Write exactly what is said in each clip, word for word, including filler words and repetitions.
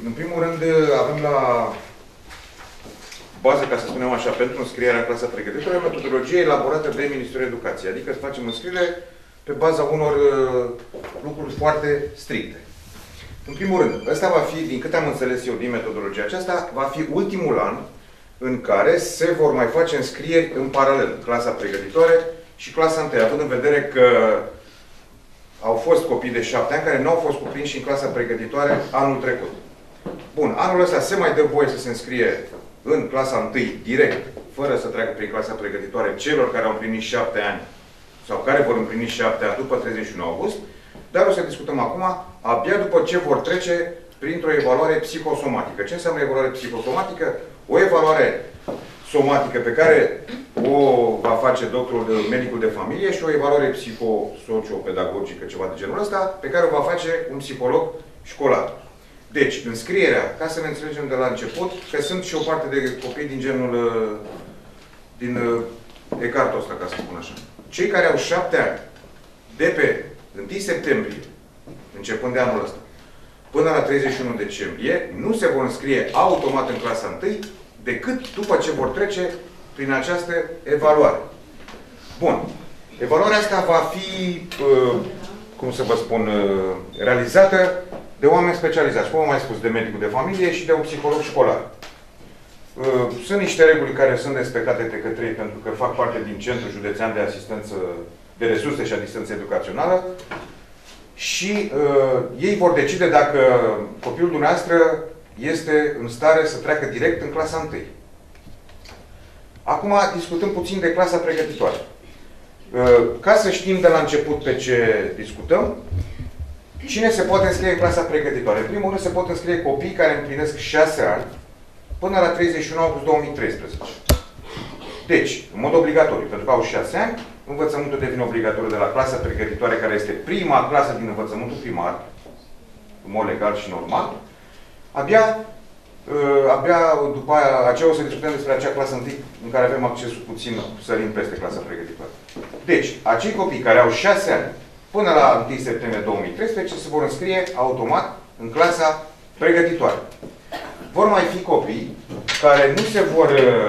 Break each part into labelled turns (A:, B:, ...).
A: În primul rând, avem la bază, ca să spunem așa, pentru înscrierea în clasa pregătitoare, metodologie elaborată de Ministerul Educației. Adică să facem înscriere pe baza unor uh, lucruri foarte stricte. În primul rând, ăsta va fi, din câte am înțeles eu din metodologia aceasta, va fi ultimul an în care se vor mai face înscrieri în paralel, clasa pregătitoare și clasa întâi, având în vedere că au fost copii de șapte ani care nu au fost cuprinși în clasa pregătitoare anul trecut. Bun, anul ăsta se mai dă voie să se înscrie în clasa întâi direct, fără să treacă prin clasa pregătitoare, celor care au împlinit șapte ani sau care vor împlini șapte ani după treizeci și unu august, dar o să discutăm acum, abia după ce vor trece printr-o evaluare psihosomatică. Ce înseamnă evaluare psihosomatică? O evaluare somatică pe care o va face doctorul, medicul de familie și o evaluare psihosociopedagogică, ceva de genul ăsta, pe care o va face un psiholog școlar. Deci, înscrierea, ca să ne înțelegem de la început, că sunt și o parte de copii din genul, din ecartul ăsta, ca să spun așa. Cei care au șapte ani, de pe întâi septembrie, începând de anul ăsta, până la treizeci și unu decembrie, nu se vor înscrie automat în clasa întâi, decât după ce vor trece prin această evaluare. Bun. Evaluarea asta va fi, cum să vă spun, realizată de oameni specializați, cum am mai spus, de medicul de familie și de un psiholog școlar. Sunt niște reguli care sunt respectate de către ei pentru că fac parte din Centrul Județean de Asistență, de Resurse și Asistență Educațională și uh, ei vor decide dacă copilul dumneavoastră este în stare să treacă direct în clasa întâi. Acum discutăm puțin de clasa pregătitoare. Uh, ca să știm de la început pe ce discutăm, cine se poate înscrie în clasa pregătitoare? În primul rând se pot înscrie copii care împlinesc șase ani până la treizeci și unu august două mii treisprezece. Deci, în mod obligatoriu, pentru că au șase ani, învățământul devine obligatoriu de la clasa pregătitoare, care este prima clasă din învățământul primar, în mod legal și normal. Abia, abia după aia, aceea o să discutăm despre acea clasă întâi, în care avem accesul puțin, sărim peste clasa pregătitoare. Deci, acei copii care au șase ani până la întâi septembrie două mii treisprezece se vor înscrie automat în clasa pregătitoare. Vor mai fi copii care nu se vor,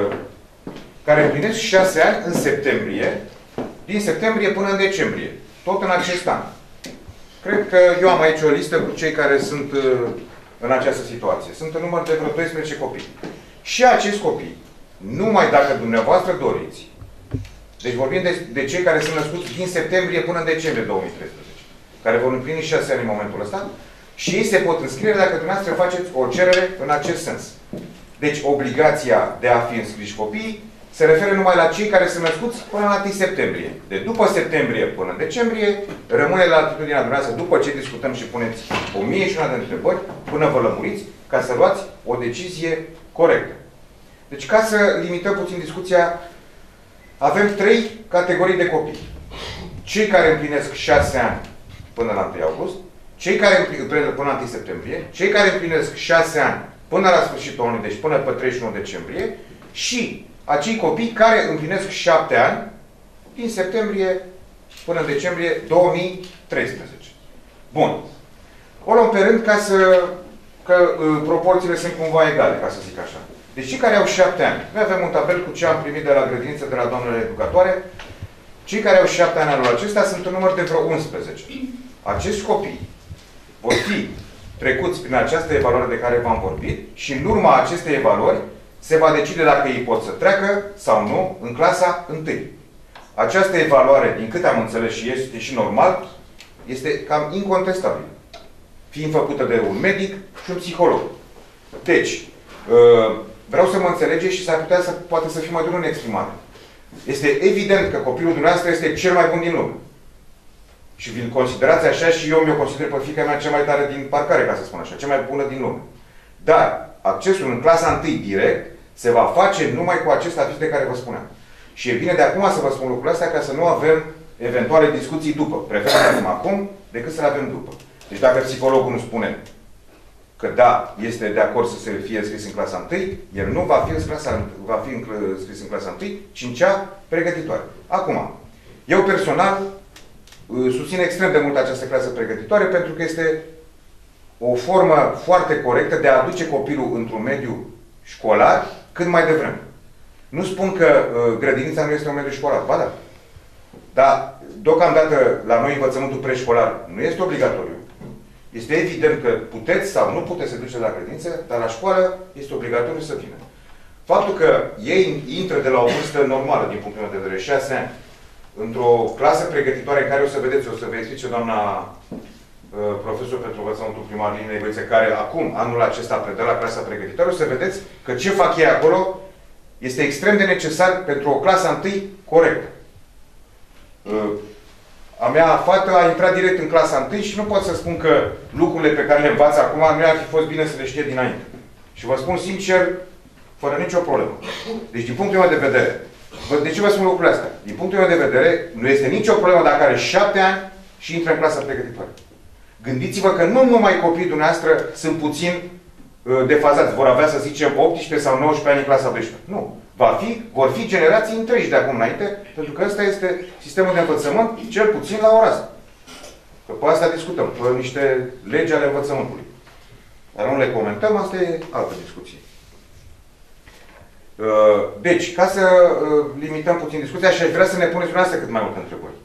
A: care împlinesc șase ani în septembrie, din septembrie până în decembrie, tot în acest an. Cred că eu am aici o listă cu cei care sunt în această situație. Sunt în număr de vreo doisprezece copii. Și acești copii, numai dacă dumneavoastră doriți, deci vorbim de, de cei care sunt născuți din septembrie până în decembrie două mii treisprezece, care vor împlini șase ani în momentul ăsta, și ei se pot înscrie dacă dumneavoastră faceți o cerere în acest sens. Deci obligația de a fi înscriși copiii se referă numai la cei care sunt născuți până la întâi septembrie. De după septembrie până în decembrie, rămâne la atitudinea dumneavoastră, după ce discutăm și puneți o mie și una de întrebări, până vă lămuriți, ca să luați o decizie corectă. Deci, ca să limităm puțin discuția, avem trei categorii de copii. Cei care împlinesc șase ani până la întâi august, cei care împlinesc până la întâi septembrie, cei care împlinesc șase ani până la sfârșitul anului, deci până pe treizeci și unu decembrie, și acei copii care împlinesc șapte ani din septembrie până în decembrie două mii treisprezece. Bun. O luăm pe rând ca să, că uh, proporțiile sunt cumva egale, ca să zic așa. Deci cei care au șapte ani, noi avem un tabel cu ce am primit de la grădiniță, de la doamnele educatoare. Cei care au șapte ani anul acesta sunt în număr de vreo unsprezece. Acești copii vor fi trecuți prin această evaluare de care v-am vorbit și în urma acestei evaluări se va decide dacă ei pot să treacă sau nu în clasa întâi. Această evaluare, din câte am înțeles și este și normal, este cam incontestabilă, fiind făcută de un medic și un psiholog. Deci, vreau să mă înțelegeți și s-ar putea să poate să fiu mai dur în exprimare. Este evident că copilul dumneavoastră este cel mai bun din lume. Și vi-l considerați așa și eu mi-o consider pe fiica mea cea mai tare din parcare, ca să spun așa, cea mai bună din lume. Dar accesul în clasa întâi direct se va face numai cu acest aviz de care vă spuneam. Și e bine de acum să vă spun lucrurile astea ca să nu avem eventuale discuții după. Prefer să avem acum decât să le avem după. Deci dacă psihologul nu spune că da, este de acord să se fie scris în clasa întâi, el nu va fi în clasa, va fi scris în clasa întâi, ci în cea pregătitoare. Acum, eu personal susțin extrem de mult această clasă pregătitoare pentru că este o formă foarte corectă de a aduce copilul într-un mediu școlar cât mai devreme. Nu spun că uh, grădinița nu este un mediu școlar, ba da. Dar, deocamdată, la noi învățământul preșcolar nu este obligatoriu. Este evident că puteți sau nu puteți să duceți la grădiniță, dar la școală este obligatoriu să vină. Faptul că ei intră de la o vârstă normală, din punctul meu de vedere, șase ani, într-o clasă pregătitoare în care o să vedeți, o să vă explice doamna uh, profesor pentru învățământul primar Linie Băițe, care acum, anul acesta, predă la clasa pregătitoare, o să vedeți că ce fac ei acolo este extrem de necesar pentru o clasă întâi corectă. Uh, a mea fată a intrat direct în clasa întâi și nu pot să spun că lucrurile pe care le învață acum nu ar fi fost bine să le știe dinainte. Și vă spun sincer, fără nicio problemă. Deci, din punctul meu de vedere, de ce vă spun lucrurile astea? Din punctul meu de vedere, nu este nicio problemă dacă are șapte ani și intră în clasa pregătitoare. Gândiți-vă că nu numai copiii dumneavoastră sunt puțin uh, defazați, vor avea, să zicem, optsprezece sau nouăsprezece ani în clasa douăsprezece. Nu. Va fi, vor fi generații întregi de acum înainte, pentru că ăsta este sistemul de învățământ, cel puțin la ora asta. Că pe asta discutăm, pe niște legi ale învățământului. Dar nu le comentăm, asta e altă discuție. Deci, ca să limităm puțin discuția, și aș vrea să ne puneți dumneavoastră cât mai multe întrebări.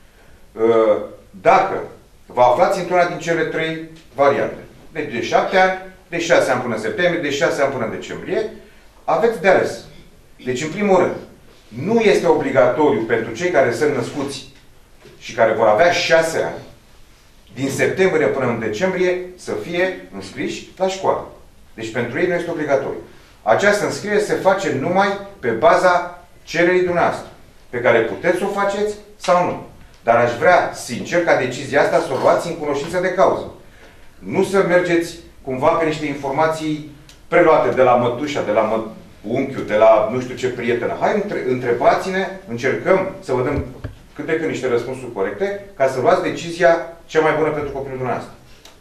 A: Dacă vă aflați într-una din cele trei variante, deci de șapte ani, de șase ani până în septembrie, de șase ani până în decembrie, aveți de ales. Deci, în primul rând, nu este obligatoriu pentru cei care sunt născuți și care vor avea șase ani, din septembrie până în decembrie, să fie înscriși la școală. Deci, pentru ei nu este obligatoriu. Această înscriere se face numai pe baza cererii dumneavoastră, pe care puteți să o faceți sau nu. Dar aș vrea, sincer, ca decizia asta să o luați în cunoștință de cauză. Nu să mergeți cumva pe niște informații preluate de la mătușa, de la mă... unchiul, de la nu știu ce prietenă. Hai, întrebați-ne, încercăm să vă dăm cât de cât niște răspunsuri corecte, ca să luați decizia cea mai bună pentru copilul dumneavoastră.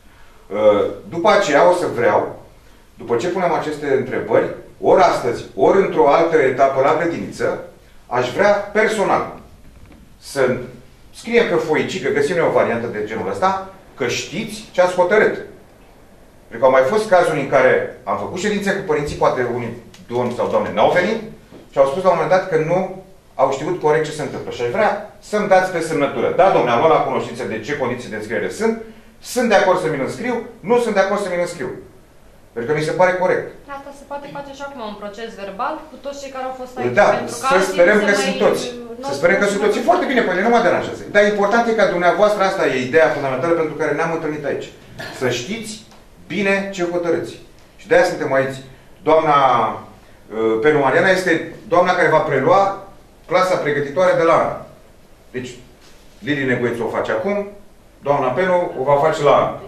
A: După aceea o să vreau, după ce punem aceste întrebări, ori astăzi, ori într-o altă etapă la grădiniță, aș vrea personal să scriem pe foicică, găsim o variantă de genul ăsta, că știți ce ați hotărât. Pentru că au mai fost cazuri în care am făcut ședințe cu părinții, poate unii domni sau doamne n-au venit și au spus la un moment dat că nu au știut corect ce se întâmplă. Și aș vrea să-mi dați pe semnătură. Da, domnule, am luat la cunoștință de ce condiții de înscriere sunt, sunt de acord să mi-l înscriu, nu sunt de acord să mi-l înscriu. Pentru că mi se pare corect.
B: Asta se poate face și acum un proces verbal cu toți cei care au fost aici.
A: Da,
B: pentru
A: să sperăm că sunt toți. Să sperăm că sunt toți. E foarte bine, păi nu mă deranjează. Dar important e ca dumneavoastră, asta e ideea fundamentală pentru care ne-am întâlnit aici. Să știți bine ce hotărâți. Și de-aia suntem aici. Doamna uh, Penu Mariana este doamna care va prelua clasa pregătitoare de la an. Deci, Lili Negoiță o face acum, doamna Penu o va face la an.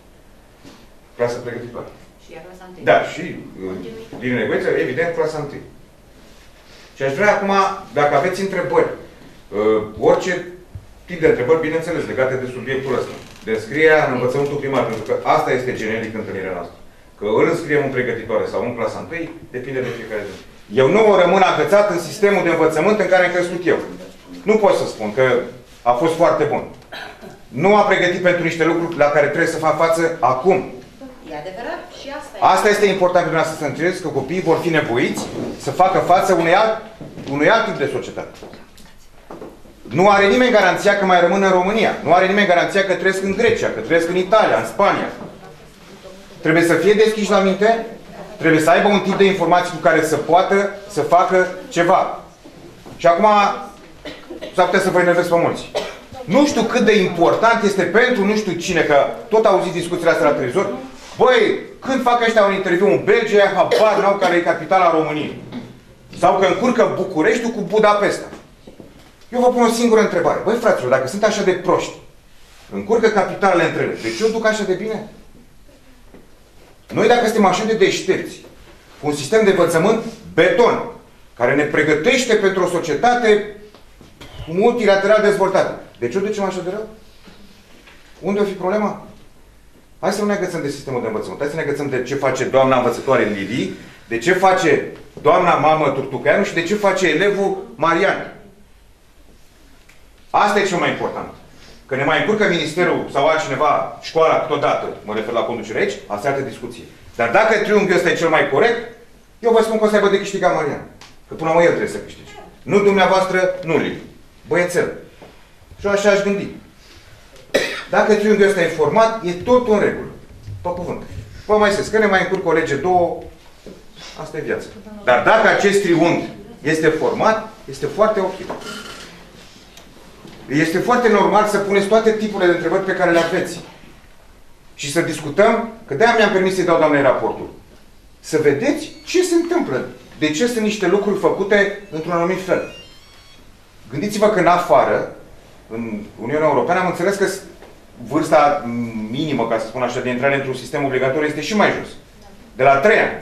A: Clasa pregătitoare. Da, și din negoiță, evident, clasa întâi. Și aș vrea acum, dacă aveți întrebări, uh, orice tip de întrebări, bineînțeles, legate de subiectul ăsta, de înscrierea în învățământul primar, pentru că asta este generic întâlnirea noastră. Că îl înscriem în pregătitoare sau în clasa întâi, depinde de fiecare zi. Eu nu rămân agățat în sistemul de învățământ în care am crescut eu. Nu pot să spun că a fost foarte bun. Nu a pregătit pentru niște lucruri la care trebuie să fac față acum.
C: E adevărat și asta e.
A: Asta este important pentru dumneavoastră să înțelegeți, că copiii vor fi nevoiți să facă față unei alt, unui alt tip de societate. Nu are nimeni garanția că mai rămân în România. Nu are nimeni garanția că trăiesc în Grecia, că trăiesc în Italia, în Spania. Trebuie să fie deschiși la minte, trebuie să aibă un tip de informații cu care să poată să facă ceva. Și acum s-ar putea să vă enervez pe mulți. Nu știu cât de important este pentru nu știu cine, că tot auziți discuțiile astea la televizor. Băi, când fac ăștia un interviu în Belgia, habar n-au care e capitala României. Sau că încurcă Bucureștiul cu Budapesta. Eu vă pun o singură întrebare. Băi, fraților, dacă sunt așa de proști, încurcă capitalele între ele, de ce o duc așa de bine? Noi, dacă suntem așa de deștepți, cu un sistem de învățământ beton, care ne pregătește pentru o societate multilateral dezvoltată, de ce o ducem așa de rău? Unde o fi problema? Hai să nu ne agățăm de sistemul de învățământ. Hai să ne agățăm de ce face doamna învățătoare Lili, de ce face doamna mamă Turtucăianu și de ce face elevul Marian. Asta e cel mai important. Că ne mai încurcă ministerul sau altcineva, școala câteodată, mă refer la conducere aici, asta e altă discuție. Dar dacă triunghiul ăsta e cel mai corect, eu vă spun că o să aibă de câștigat Marian. Că până la urmă el trebuie să câștige. Nu dumneavoastră, nu Liviu. Băiețel. Și eu așa aș gândi. Dacă triunghiul ăsta e format, e tot în regulă. Pe cuvânt. Vă mai spus, că ne mai încurcă o lege, două, asta e viața. Dar dacă acest triunghi este format, este foarte ok. Este foarte normal să puneți toate tipurile de întrebări pe care le aveți. Și să discutăm, că de-aia mi-am permis să-i dau doamnei raportul. Să vedeți ce se întâmplă. De ce sunt niște lucruri făcute într-un anumit fel. Gândiți-vă că în afară, în Uniunea Europeană, am înțeles că vârsta minimă, ca să spun așa, de intrare într-un sistem obligatoriu este și mai jos. De la trei ani.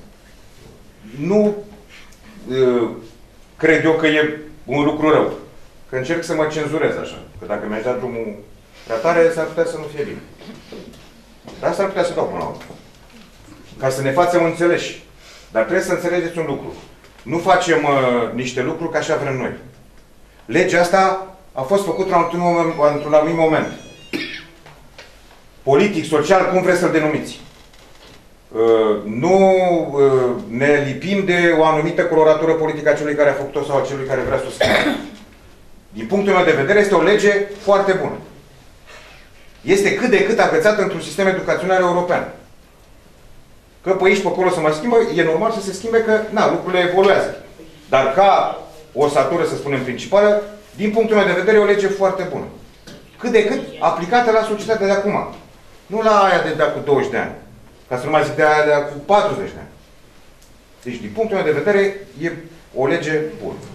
A: Nu uh, cred eu că e un lucru rău. Că încerc să mă cenzurez așa. Că dacă mi-aș da drumul prea tare, s-ar putea să nu fie bine. Dar s-ar putea să dau până la urmă. Ca să ne facem înțeleși. Dar trebuie să înțelegeți un lucru. Nu facem uh, niște lucruri ca așa vrem noi. Legea asta a fost făcută într-un anumit moment. Politic, social, cum vreți să-l denumiți. Uh, nu uh, ne lipim de o anumită coloratură politică a celui care a făcut-o sau a celui care vrea să o schimbe. Din punctul meu de vedere, este o lege foarte bună. Este cât de cât agățată într-un sistem educațional european. Că pe aici, pe acolo să mai schimbă, e normal să se schimbe că, na, lucrurile evoluează. Dar ca o satură, să spunem, principală, din punctul meu de vedere, e o lege foarte bună. Cât de cât aplicată la societatea de acum. Nu la aia de de-a cu douăzeci de ani. Ca să nu mai zic de aia de cu patruzeci de ani. Deci, din punctul meu de vedere, e o lege bună.